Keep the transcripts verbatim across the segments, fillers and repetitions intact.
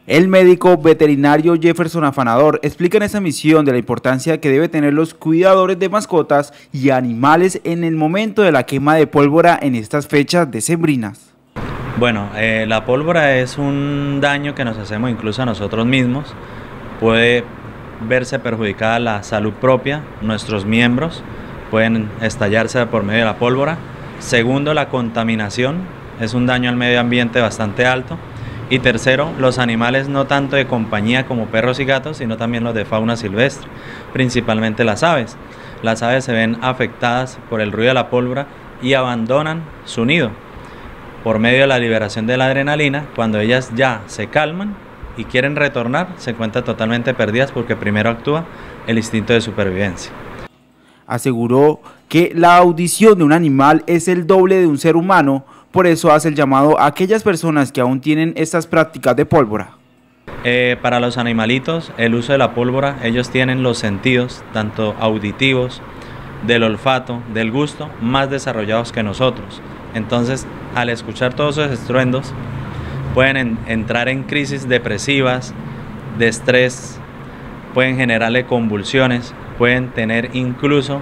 El médico veterinario Jefferson Afanador explica en esta misión de la importancia que debe tener los cuidadores de mascotas y animales en el momento de la quema de pólvora en estas fechas decembrinas. Bueno, eh, la pólvora es un daño que nos hacemos incluso a nosotros mismos. Puede verse perjudicada la salud propia, nuestros miembros pueden estallarse por medio de la pólvora. Segundo, la contaminación es un daño al medio ambiente bastante alto. Y tercero, los animales no tanto de compañía como perros y gatos, sino también los de fauna silvestre, principalmente las aves. Las aves se ven afectadas por el ruido de la pólvora y abandonan su nido. Por medio de la liberación de la adrenalina, cuando ellas ya se calman y quieren retornar, se encuentran totalmente perdidas porque primero actúa el instinto de supervivencia. Aseguró que la audición de un animal es el doble de un ser humano. Por eso hace el llamado a aquellas personas que aún tienen estas prácticas de pólvora. Eh, para los animalitos, el uso de la pólvora, ellos tienen los sentidos, tanto auditivos, del olfato, del gusto, más desarrollados que nosotros. Entonces, al escuchar todos esos estruendos, pueden en, entrar en crisis depresivas, de estrés, pueden generarle convulsiones, pueden tener incluso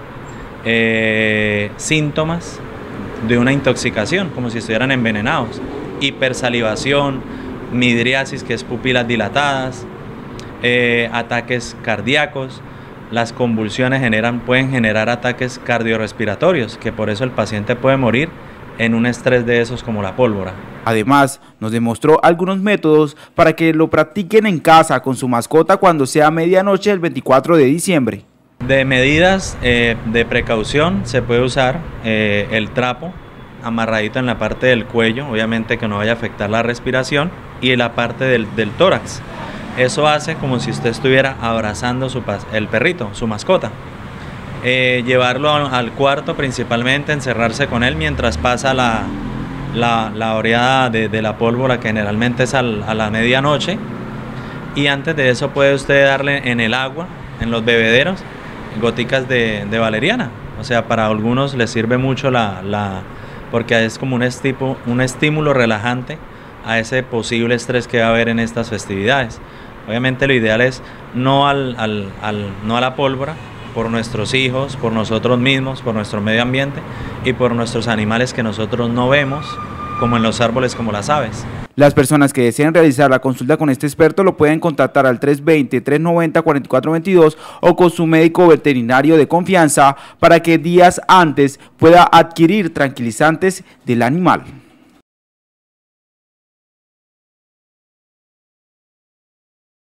eh, síntomas de una intoxicación, como si estuvieran envenenados, hipersalivación, midriasis, que es pupilas dilatadas, eh, ataques cardíacos. Las convulsiones generan, pueden generar ataques cardiorrespiratorios, que por eso el paciente puede morir en un estrés de esos como la pólvora. Además, nos demostró algunos métodos para que lo practiquen en casa con su mascota cuando sea medianoche del veinticuatro de diciembre. De medidas eh, de precaución se puede usar eh, el trapo amarradito en la parte del cuello, obviamente que no vaya a afectar la respiración, y en la parte del, del tórax. Eso hace como si usted estuviera abrazando su, el perrito, su mascota. Eh, llevarlo al cuarto principalmente, encerrarse con él mientras pasa la, la, la oreada de, de la pólvora, que generalmente es al, a la medianoche, y antes de eso puede usted darle en el agua, en los bebederos, goticas de, de valeriana. O sea, para algunos les sirve mucho la, la porque es como un, estipo, un estímulo relajante a ese posible estrés que va a haber en estas festividades. Obviamente lo ideal es no, al, al, al, no a la pólvora, por nuestros hijos, por nosotros mismos, por nuestro medio ambiente y por nuestros animales que nosotros no vemos, como en los árboles, como las aves. Las personas que deseen realizar la consulta con este experto lo pueden contactar al tres veinte, tres noventa, cuarenta y cuatro veintidós o con su médico veterinario de confianza para que días antes pueda adquirir tranquilizantes del animal.